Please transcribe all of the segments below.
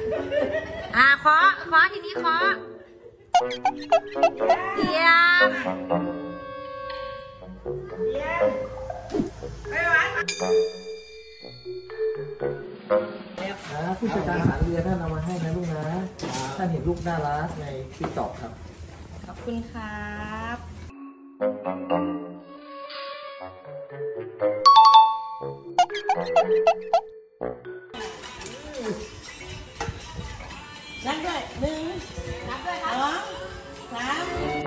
เคาะทีนี้เคาะเยี่ยมผู้จัดการทหารเรือท่านเอามาให้นะลูกนะท่านเห็นลูกน่ารักในTikTokครับขอบคุณครับนับด้วย1นับด้วยครับ2 3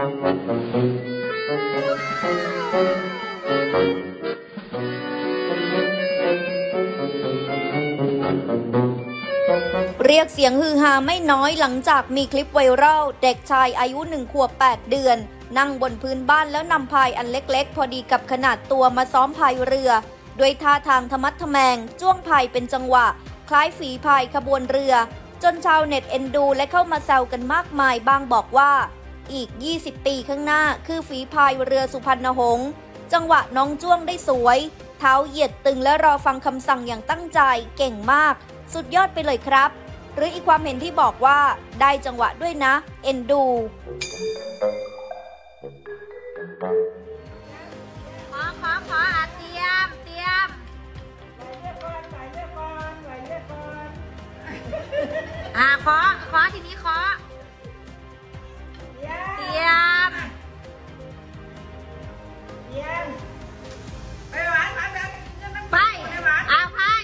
เรียกเสียงฮือฮาไม่น้อยหลังจากมีคลิปไวรัลเด็กชายอายุ1 ขวบ 8 เดือนนั่งบนพื้นบ้านแล้วนำพายอันเล็กๆพอดีกับขนาดตัวมาซ้อมพายเรือด้วยท่าทางทะมัดทะแมงจ้วงพายเป็นจังหวะคล้ายฝีพายขบวนเรือจนชาวเน็ตเอ็นดูและเข้ามาแซวกันมากมายบางบอกว่าอีก20 ปีข้างหน้าคือฝีพายเรือสุพรรณหงษ์จังหวะน้องจ้วงได้สวยเท้าเหยียดตึงและรอฟังคำสั่งอย่างตั้งใจเก่งมากสุดยอดไปเลยครับหรืออีกความเห็นที่บอกว่าได้จังหวะด้วยนะเอ็นดูขอเตรียมเคาะทีนี้เคาะเตรียมไปพาย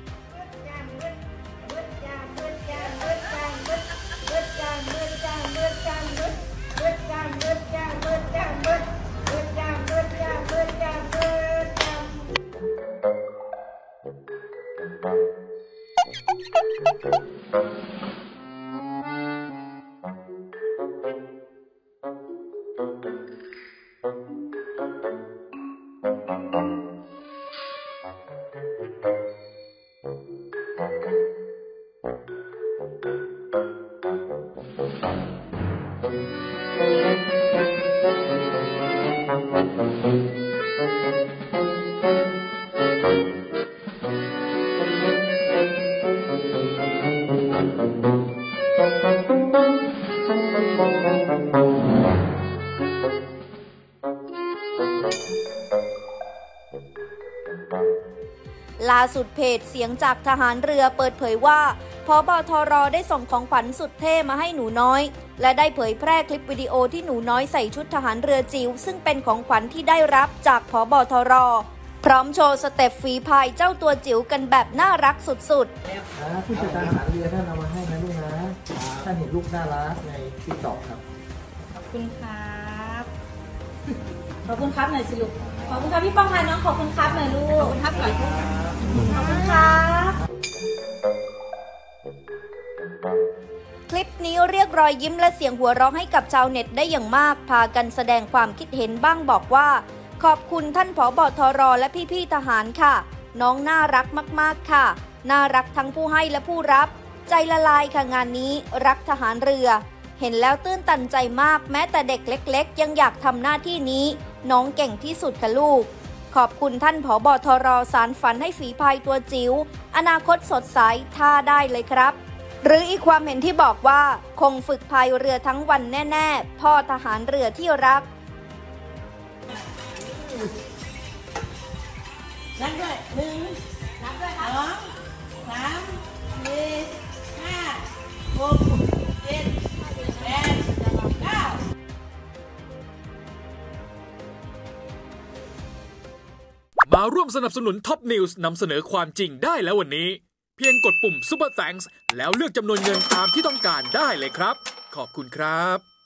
ล่าสุดเพจเสียงจากทหารเรือเปิดเผยว่าผบ.ทร.ได้ส่งของขวัญสุดเท่มาให้หนูน้อยและได้เผยแพร่คลิปวิดีโอที่หนูน้อยใส่ชุดทหารเรือจิ๋วซึ่งเป็นของขวัญที่ได้รับจากผบ.ทร.พร้อมโชว์สเต็ปฝีพายเจ้าตัวจิ๋วกันแบบน่ารักสุดๆผู้จัดการทหารเรือท่านเอามาให้นะลูกนะท่านเห็นลูกน่ารักในTikTokครับขอบคุณครับขอบคุณครับหน่อยสิลูกขอบคุณครับพี่ป้องพายน้องขอบคุณครับหน่อยลูกขอบคุณครับขอบคุณครับคลิปนี้เรียกรอยยิ้มและเสียงหัวเราะให้กับชาวเน็ตได้อย่างมากพากันแสดงความคิดเห็นบ้างบอกว่าขอบคุณท่านผบ.ทร.และพี่ๆทหารค่ะน้องน่ารักมากๆค่ะน่ารักทั้งผู้ให้และผู้รับใจละลายค่ะงานนี้รักทหารเรือเห็นแล้วตื้นตันใจมากแม้แต่เด็กเล็กๆยังอยากทำหน้าที่นี้น้องเก่งที่สุดค่ะลูกขอบคุณท่านผบ.ทร.สานฝันให้ฝีพายตัวจิ๋วอนาคตสดใสท่าได้เลยครับหรืออีกความเห็นที่บอกว่าคงฝึกพายเรือทั้งวันแน่ๆพ่อทหารเรือที่รักนับด้วย1นับด้วยครับ2 3 4 5 6 7 8 9 มาร่วมสนับสนุนท็อปนิวส์นำเสนอความจริงได้แล้ววันนี้เพียงกดปุ่ม Super Thanks แล้วเลือกจำนวนเงินตามที่ต้องการได้เลยครับขอบคุณครับ